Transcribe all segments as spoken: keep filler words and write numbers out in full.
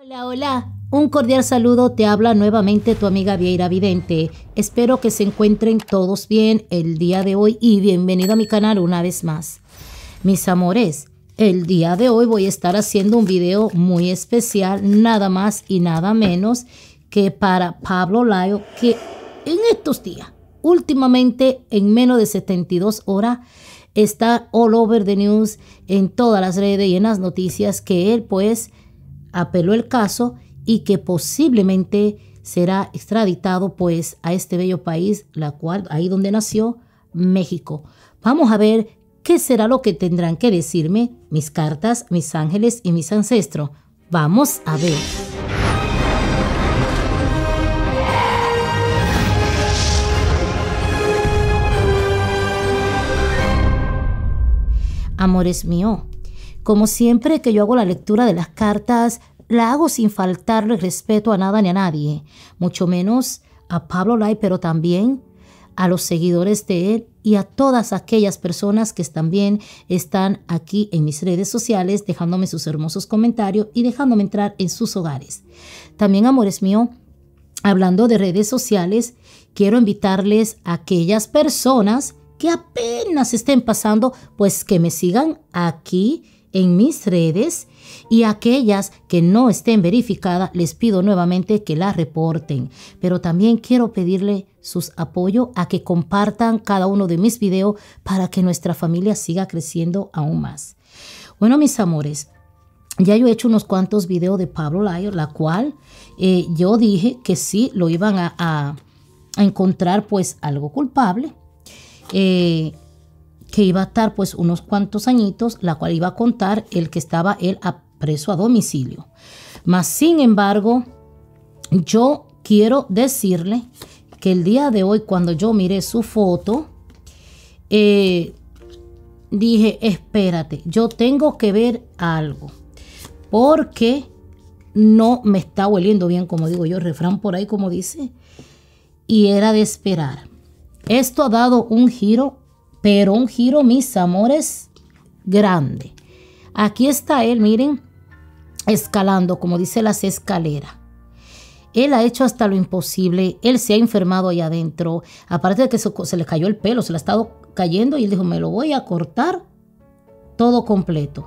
Hola, hola, un cordial saludo, te habla nuevamente tu amiga Vieira Vidente. Espero que se encuentren todos bien el día de hoy y bienvenido a mi canal una vez más. Mis amores, el día de hoy voy a estar haciendo un video muy especial, nada más y nada menos que para Pablo Lyle, que en estos días, últimamente en menos de setenta y dos horas, está all over the news, en todas las redes y en las noticias, que él pues apeló el caso y que posiblemente será extraditado pues a este bello país, la cual ahí donde nació, México. Vamos a ver qué será lo que tendrán que decirme mis cartas, mis ángeles y mis ancestros. Vamos a ver. Amores míos, como siempre que yo hago la lectura de las cartas, la hago sin faltarle respeto a nada ni a nadie, mucho menos a Pablo Lyle, pero también a los seguidores de él y a todas aquellas personas que también están aquí en mis redes sociales dejándome sus hermosos comentarios y dejándome entrar en sus hogares. También, amores míos, hablando de redes sociales, quiero invitarles a aquellas personas que apenas estén pasando, pues que me sigan aquí en mis redes, y aquellas que no estén verificadas, les pido nuevamente que las reporten. Pero también quiero pedirle sus apoyos a que compartan cada uno de mis videos para que nuestra familia siga creciendo aún más. Bueno, mis amores, ya yo he hecho unos cuantos videos de Pablo Lyle, la cual eh, yo dije que sí lo iban a, a, a encontrar pues algo culpable. Eh, que iba a estar pues unos cuantos añitos, la cual iba a contar el que estaba él a preso a domicilio. Mas, sin embargo, yo quiero decirle que el día de hoy, cuando yo miré su foto, eh, dije, espérate, yo tengo que ver algo, porque no me está hueliendo bien, como digo yo, el refrán por ahí como dice, y era de esperar. Esto ha dado un giro, pero un giro, mis amores, grande. Aquí está él, miren, escalando, como dice las escaleras. Él ha hecho hasta lo imposible. Él se ha enfermado allá adentro. Aparte de que se, se le cayó el pelo, se le ha estado cayendo y él dijo, me lo voy a cortar todo completo.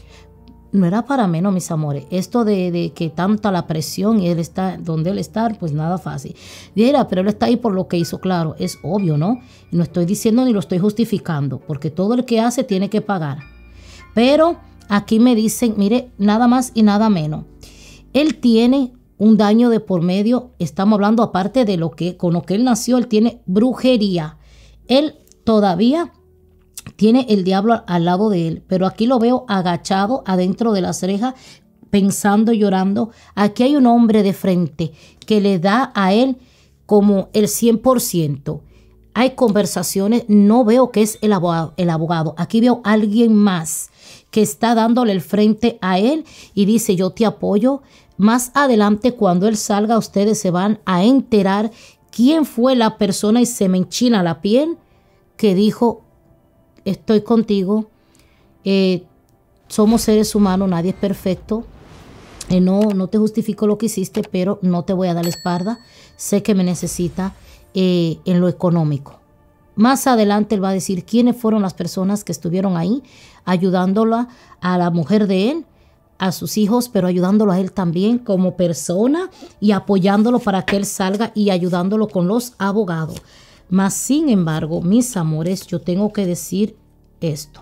No era para menos, mis amores. Esto de, de que tanta la presión y él está donde él está, pues nada fácil. Mira, pero él está ahí por lo que hizo, claro, es obvio, ¿no? No estoy diciendo ni lo estoy justificando, porque todo el que hace tiene que pagar. Pero aquí me dicen, mire, nada más y nada menos. Él tiene un daño de por medio, estamos hablando aparte de lo que, con lo que él nació, él tiene brujería. Él todavía tiene el diablo al lado de él, pero aquí lo veo agachado adentro de las rejas, pensando, llorando. Aquí hay un hombre de frente que le da a él como el cien por ciento. Hay conversaciones, no veo que es el abogado, el abogado. Aquí veo a alguien más que está dándole el frente a él y dice, yo te apoyo. Más adelante, cuando él salga, ustedes se van a enterar quién fue la persona, y se me enchina la piel, que dijo, estoy contigo, eh, somos seres humanos, nadie es perfecto, eh, no, no te justifico lo que hiciste, pero no te voy a dar la espalda, sé que me necesita eh, en lo económico. Más adelante él va a decir quiénes fueron las personas que estuvieron ahí, ayudándola a la mujer de él, a sus hijos, pero ayudándolo a él también como persona y apoyándolo para que él salga y ayudándolo con los abogados. Mas, sin embargo, mis amores, yo tengo que decir esto.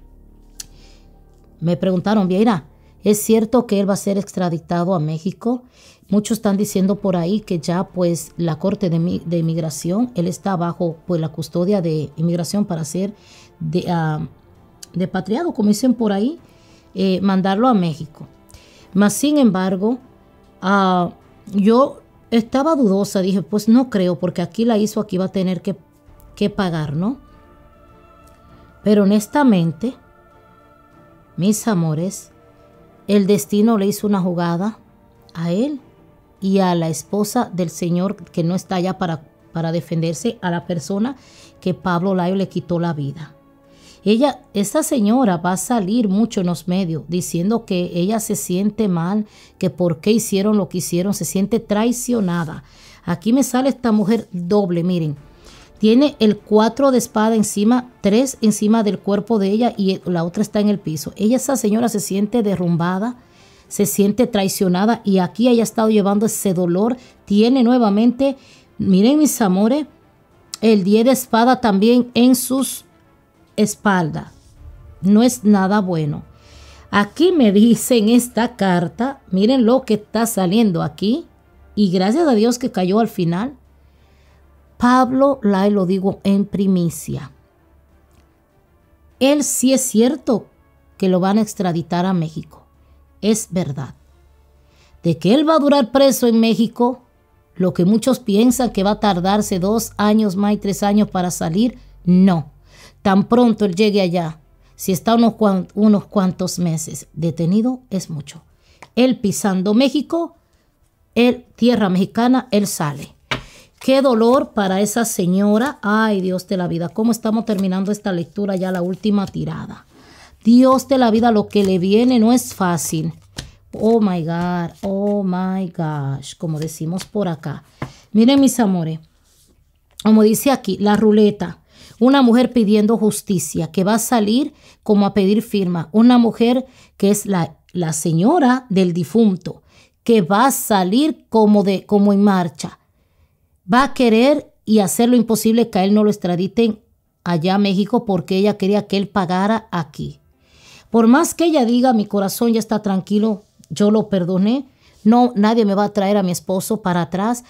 Me preguntaron, Vieira, ¿es cierto que él va a ser extraditado a México? Muchos están diciendo por ahí que ya pues la Corte de, de Inmigración, él está bajo pues la custodia de inmigración para ser de, uh, depatriado, como dicen por ahí, eh, mandarlo a México. Mas, sin embargo, uh, yo estaba dudosa, dije, pues no creo, porque aquí la hizo, aquí va a tener que, que pagar, ¿no? Pero honestamente, mis amores, el destino le hizo una jugada a él y a la esposa del señor que no está allá para, para defenderse, a la persona que Pablo Lyle le quitó la vida. Ella, esta señora va a salir mucho en los medios diciendo que ella se siente mal, que por qué hicieron lo que hicieron, se siente traicionada. Aquí me sale esta mujer doble, miren. Tiene el cuatro de espada encima, tres encima del cuerpo de ella y la otra está en el piso. Ella, esa señora se siente derrumbada, se siente traicionada y aquí ella ha estado llevando ese dolor. Tiene nuevamente, miren mis amores, el diez de espada también en sus espalda. No es nada bueno. Aquí me dice en esta carta, miren lo que está saliendo aquí, y gracias a Dios que cayó al final. Pablo Lay, lo digo en primicia. Él sí es cierto que lo van a extraditar a México. Es verdad. De que él va a durar preso en México, lo que muchos piensan que va a tardarse dos años más y tres años para salir, no. Tan pronto él llegue allá, si está unos, cuan, unos cuantos meses detenido, es mucho. Él pisando México, él, tierra mexicana, él sale. Qué dolor para esa señora. Ay, Dios de la vida, ¿cómo estamos terminando esta lectura ya, la última tirada? Dios de la vida, lo que le viene no es fácil. Oh my God, oh my gosh, como decimos por acá. Miren mis amores, como dice aquí, la ruleta. Una mujer pidiendo justicia, que va a salir como a pedir firma. Una mujer que es la, la señora del difunto, que va a salir como, de, como en marcha. Va a querer y hacer lo imposible que a él no lo extraditen allá a México porque ella quería que él pagara aquí. Por más que ella diga, mi corazón ya está tranquilo, yo lo perdoné, no, nadie me va a traer a mi esposo para atrás.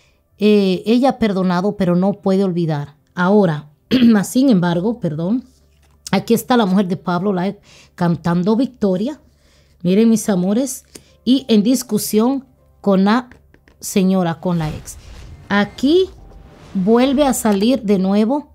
Eh, ella ha perdonado, pero no puede olvidar. Ahora, sin embargo, perdón, aquí está la mujer de Pablo Lay cantando victoria. Miren mis amores, y en discusión con la señora, con la ex. Aquí vuelve a salir de nuevo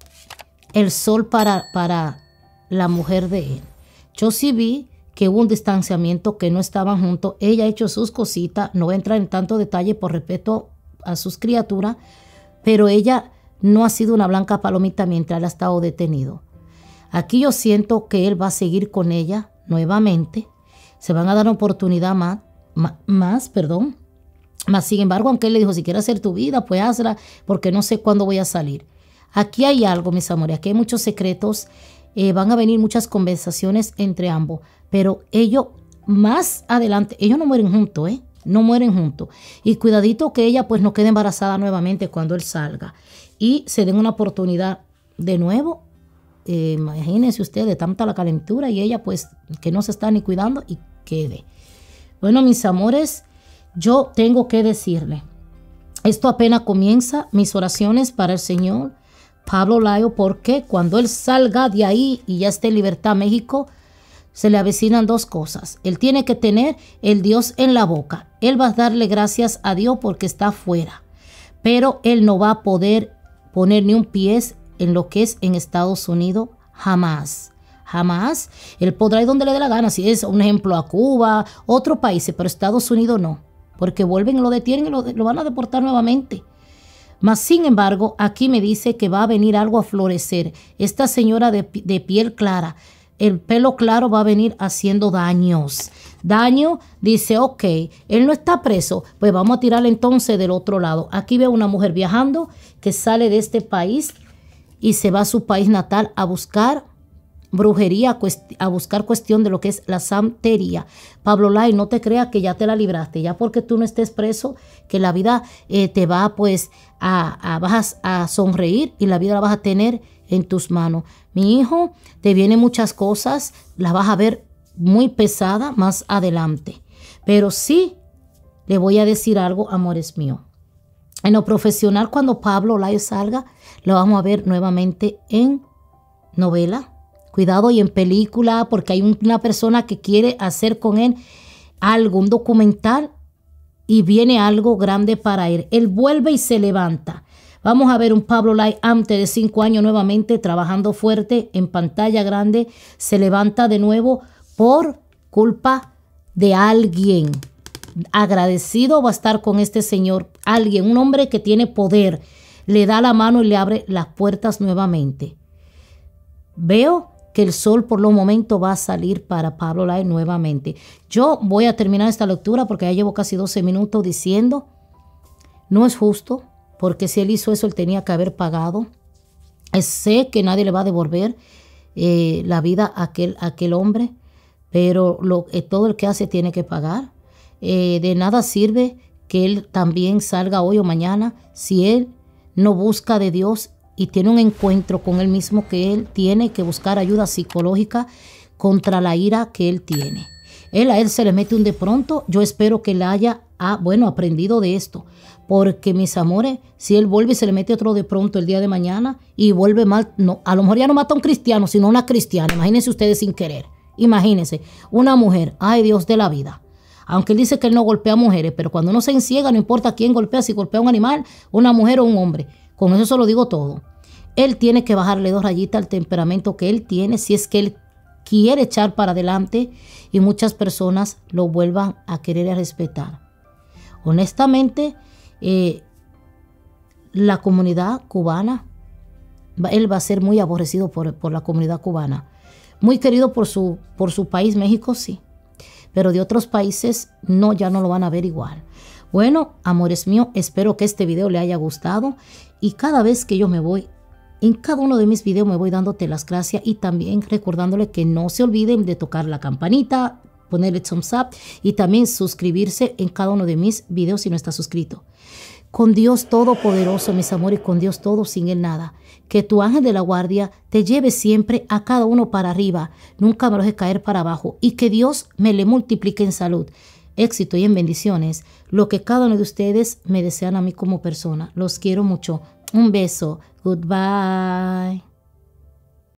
el sol para, para la mujer de él. Yo sí vi que hubo un distanciamiento, que no estaban juntos. Ella ha hecho sus cositas, no voy a entrar en tanto detalle por respeto a sus criaturas, pero ella no ha sido una blanca palomita mientras él ha estado detenido. Aquí yo siento que él va a seguir con ella nuevamente. Se van a dar una oportunidad más, más, más perdón. Más, sin embargo, aunque él le dijo, si quieres hacer tu vida, pues hazla, porque no sé cuándo voy a salir. Aquí hay algo, mis amores, aquí hay muchos secretos. Eh, van a venir muchas conversaciones entre ambos, pero ellos más adelante, ellos no mueren juntos, ¿eh? No mueren juntos. Y cuidadito que ella pues no quede embarazada nuevamente cuando él salga. Y se den una oportunidad de nuevo. Eh, imagínense ustedes, de tanta la calentura y ella pues que no se está ni cuidando y quede. Bueno, mis amores, yo tengo que decirle, esto apenas comienza, mis oraciones para el Señor Pablo Lay, porque cuando él salga de ahí y ya esté en libertad México, se le avecinan dos cosas. Él tiene que tener el Dios en la boca. Él va a darle gracias a Dios porque está afuera, pero él no va a poder poner ni un pie en lo que es en Estados Unidos, jamás. Jamás. Él podrá ir donde le dé la gana, si es un ejemplo a Cuba, otro país, pero Estados Unidos no, porque vuelven y lo detienen y lo, lo van a deportar nuevamente. Mas, sin embargo, aquí me dice que va a venir algo a florecer. Esta señora de, de piel clara, el pelo claro, va a venir haciendo daños. Daño, dice, ok, él no está preso, pues vamos a tirarle entonces del otro lado. Aquí veo una mujer viajando que sale de este país y se va a su país natal a buscar brujería, a buscar cuestión de lo que es la santería. Pablo Lay, no te creas que ya te la libraste, ya porque tú no estés preso, que la vida eh, te va pues a, a, vas a sonreír y la vida la vas a tener en tus manos. Mi hijo, te vienen muchas cosas, las vas a ver muy pesada más adelante, pero sí le voy a decir algo, amores míos. En lo profesional, cuando Pablo Lay salga, lo vamos a ver nuevamente en novela. Cuidado, y en película, porque hay una persona que quiere hacer con él algo, un documental, y viene algo grande para él. Él vuelve y se levanta. Vamos a ver un Pablo Lay antes de cinco años nuevamente trabajando fuerte en pantalla grande. Se levanta de nuevo por culpa de alguien. Agradecido va a estar con este señor. Alguien, un hombre que tiene poder, le da la mano y le abre las puertas nuevamente. Veo que el sol por los momentos va a salir para Pablo Lai nuevamente. Yo voy a terminar esta lectura porque ya llevo casi doce minutos diciendo, no es justo, porque si él hizo eso, él tenía que haber pagado. Sé que nadie le va a devolver eh, la vida a aquel, a aquel hombre, pero lo, eh, todo el que hace tiene que pagar. Eh, de nada sirve que él también salga hoy o mañana si él no busca de Dios y tiene un encuentro con él mismo, que él tiene que buscar ayuda psicológica contra la ira que él tiene. Él a él se le mete un de pronto. Yo espero que él haya ah, bueno, aprendido de esto. Porque, mis amores, si él vuelve y se le mete otro de pronto el día de mañana y vuelve mal, no, a lo mejor ya no mata a un cristiano, sino a una cristiana. Imagínense ustedes sin querer. Imagínense, una mujer, ay Dios de la vida. Aunque él dice que él no golpea a mujeres, pero cuando uno se enciega, no importa quién golpea, si golpea a un animal, una mujer o un hombre. Con eso se lo digo todo. Él tiene que bajarle dos rayitas al temperamento que él tiene, si es que él quiere echar para adelante y muchas personas lo vuelvan a querer y a respetar. Honestamente, eh, la comunidad cubana, él va a ser muy aborrecido por, por la comunidad cubana. Muy querido por su, por su país, México, sí. Pero de otros países, no, ya no lo van a ver igual. Bueno, amores míos, espero que este video le haya gustado. Y cada vez que yo me voy, en cada uno de mis videos me voy dándote las gracias y también recordándole que no se olviden de tocar la campanita, ponerle thumbs up y también suscribirse en cada uno de mis videos si no está suscrito. Con Dios Todopoderoso, mis amores, con Dios todo, sin Él nada. Que tu ángel de la guardia te lleve siempre a cada uno para arriba, nunca me lo deje caer para abajo, y que Dios me le multiplique en salud, éxito y en bendiciones lo que cada uno de ustedes me desean a mí como persona. Los quiero mucho. Un beso. Goodbye.